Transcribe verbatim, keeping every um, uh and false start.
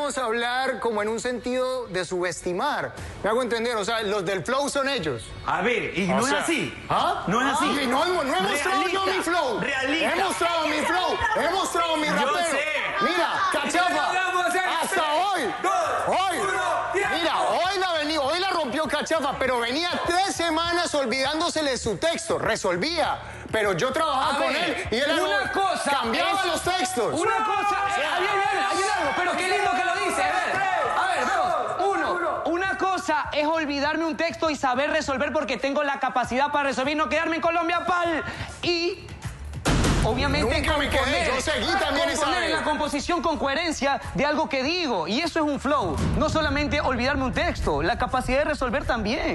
podríamos hablar como en un sentido de subestimar. ¿Me hago entender? O sea, los del flow son ellos. A ver, y O no sea, es así. ¿Ah? No es así. Ah, y no, no, no he mostrado yo mi flow. Realista. He mostrado mi flow. He mostrado mi rapero. sé. Mira, Cachafa. Hasta hoy. Hoy. Mira, hoy la, vení, hoy la rompió Cachafa, pero venía tres semanas olvidándosele su texto. Resolvía. Pero yo trabajaba A con ver, él y él una era- cosa cambiaba es- los textos. Una cosa, eh, ahí viene, ahí viene algo, pero qué lindo que lo dice. A ver, a ver, vamos. Uno, una cosa es olvidarme un texto y saber resolver porque tengo la capacidad para resolver y no quedarme en Colombia, pal. Y obviamente Nunca me quedé, componer, yo seguí también esa componer en vez. la composición con coherencia de algo que digo. Y eso es un flow. No solamente olvidarme un texto, la capacidad de resolver también.